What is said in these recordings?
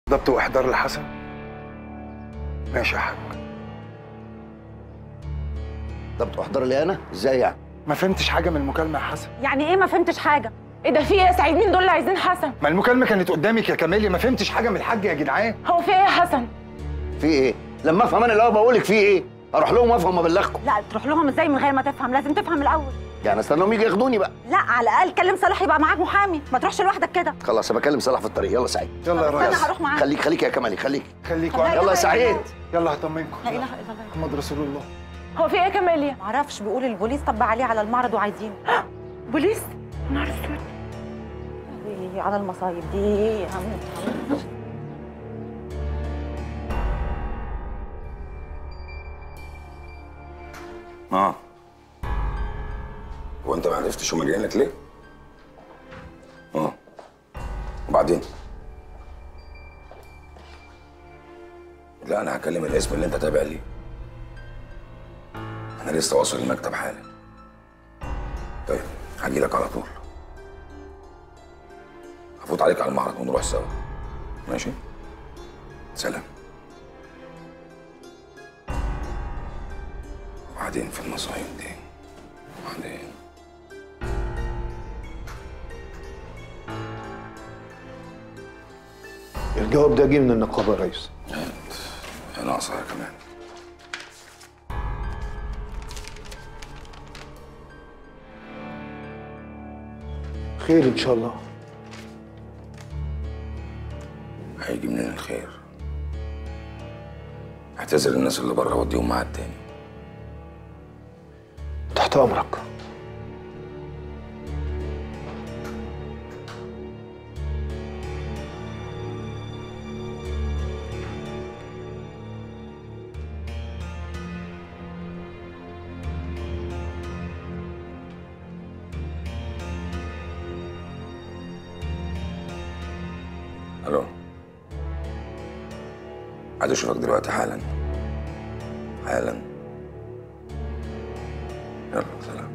ضبط واحضار لحسن. ماشي يا حاج. ضبط واحضار لي انا؟ ازاي يعني؟ ما فهمتش حاجه من المكالمه يا حسن. يعني ايه ما فهمتش حاجه؟ ايه ده، في ايه يا سعيد؟ مين دول اللي عايزين حسن؟ ما المكالمه كانت قدامك يا كمالي، ما فهمتش حاجه من الحاج يا جدعان. هو في ايه يا حسن؟ في ايه؟ لما افهم انا الاول بقول لك في ايه؟ اروح لهم وافهم وابلغكم. لا تروح لهم ازاي من غير ما تفهم؟ لازم تفهم الاول. يعني استناهم يجي ياخدوني بقى. لا على الاقل كلم صلاح يبقى معاك محامي، ما تروحش لوحدك كده. خلاص انا بكلم صلاح في الطريق. يلا سعيد. يلا يا ريس. انا هروح معاك. خليك يا كمالي خليك. يلا يلا سعيد. يلا هطمنكم. لا اله الا الله محمد رسول الله. هو في ايه يا كماليا؟ معرفش، بيقول البوليس طب عليه على المعرض وعايزينه. بوليس؟ نهار اسود. على المصايب دي. هموت. هو انت ما عرفتش هما جايين لك ليه؟ وبعدين؟ لا انا هكلم الاسم اللي انت تابع ليه. انا لسه واصل المكتب حالا. طيب هاجي لك على طول. هفوت عليك على المعرض ونروح سوا. ماشي؟ سلام. وبعدين في المصايب دي. وبعدين الجواب ده جه من النقابه يا ريس. يا ناقصة كمان. خير ان شاء الله. هيجي منين الخير؟ اعتذر الناس اللي بره وديهم معاد تاني. تحت امرك. الو. عايز اشوفك دلوقتي حالا. حالا. يلا سلام.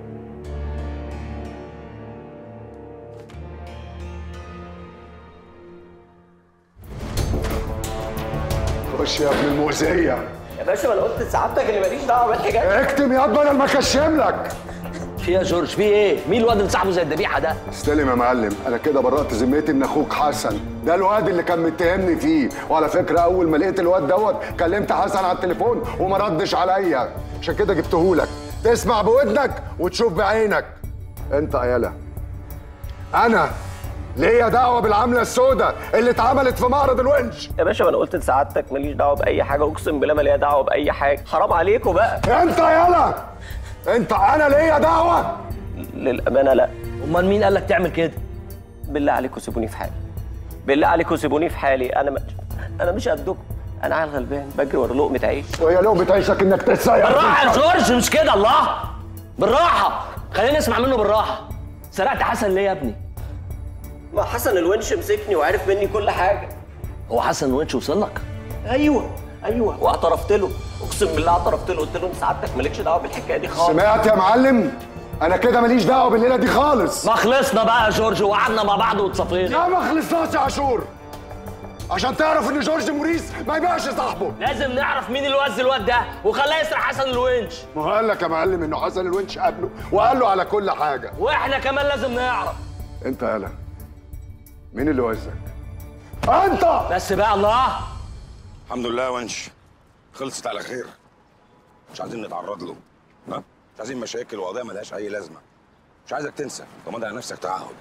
خش يا ابن المؤذيه. يا باشا ما انا قلت لسعادتك اللي ماليش دعوه بالحاجات. اكتم يا ابني انا ما كشم لك. في ايه يا جورج؟ في ايه؟ مين الواد اللي صاحبه زي الذبيحه ده؟ استلم يا معلم، انا كده برأت ذمتي ان اخوك حسن ده الواد اللي كان متهمني فيه، وعلى فكره اول ما لقيت الواد دوت كلمت حسن على التليفون وما ردش عليا، عشان كده جبتهولك تسمع بودنك وتشوف بعينك. انت يالا انا ليا دعوه بالعمله السوداء اللي اتعملت في معرض الونش. يا باشا ما انا قلت لسعادتك ماليش دعوه باي حاجه، اقسم بالله ما ليا دعوه باي حاجه، حرام عليكم بقى. انت يالا انت انا ليا دعوه؟ للامانه لا. امال مين قال لك تعمل كده؟ بالله عليكم سيبوني في حالي. بالله عليكم سيبوني في حالي، انا مش قدكم، انا عيل غلبان بجري ورا لقمه عيش. وهي لقمه عيشك انك تتسير؟ بالراحه يا جورج، مش كده، الله بالراحه، خلينا نسمع منه بالراحه. سرقت حسن ليه يا ابني؟ ما حسن الونش مسكني وعرف مني كل حاجه. هو حسن الونش وصل لك؟ ايوه واعترفت له، اقسم بالله اعترفت له، قلت له سعادتك مالكش دعوه بالحكايه دي خالص. سمعت يا معلم؟ انا كده ماليش دعوه بالليله دي خالص. ما خلصنا بقى يا جورج وقعدنا مع بعض واتصفينا. لا ما خلصناش يا عاشور، عشان تعرف ان جورج موريس ما يبقاش صاحبه. لازم نعرف مين اللي وز الواد ده وخلاه يسرق حسن الونش. ما هو قال لك يا معلم انه حسن الونش قابله وقال له على كل حاجه، واحنا كمان لازم نعرف. انت يالا مين اللي وزك؟ انت بس بقى. الله الحمد لله ونش خلصت على خير. مش عايزين نتعرض له. مش عايزين مشاكل وقضايا ملهاش اي لازمه. مش عايزك تنسى، ضمن على نفسك تعهد.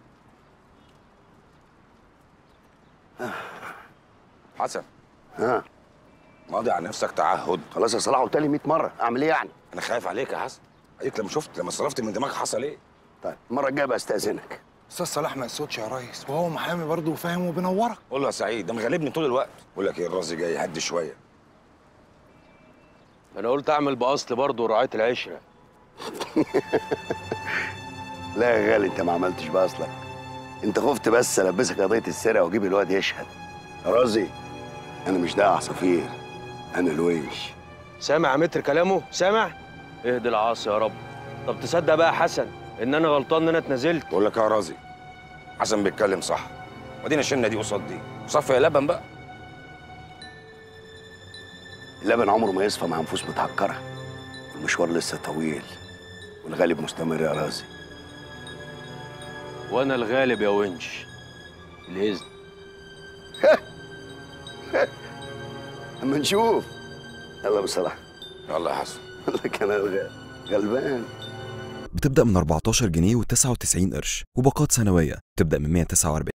حسن ماضي على نفسك تعهد. خلاص يا صلاح قلت لي 100 مره، اعمل ايه يعني؟ انا خايف عليك يا حسن، عليك لما صرفت من دماغك حصل ايه؟ طيب المره الجايه بقى استاذنك. استاذ صلاح ما يقصدش يا ريس، وهو محامي برضه وفاهم وبينورك. قول له يا سعيد ده مغلبني طول الوقت. بقول لك ايه، الراس جاي هدي شويه. انا قلت اعمل باصل برضه ورعايه العشره. لا يا غالي انت ما عملتش باصلك، انت خفت بس البسك قضيه السرقه واجيب الواد يشهد. يا رازي انا مش ده عصافير، انا الويش. سامع يا متر كلامه؟ سامع؟ اهدي العاصي يا رب. طب تصدق بقى يا حسن ان انا غلطان ان انا اتنازلت؟ بقول لك يا رازي حسن بيتكلم صح، ودينا شلنا دي قصاد دي. صفي يا لبن بقى. اللبن عمره ما يصفى مع نفوس متهكره، والمشوار لسه طويل والغالب مستمر يا رازي. وانا الغالب يا ونش. الاذن. اما نشوف. يلا بصراحه. يلا يا حسن. لك انا غلبان. بتبدأ من 14 جنيه و99 قرش، وباقات سنوية بتبدأ من 149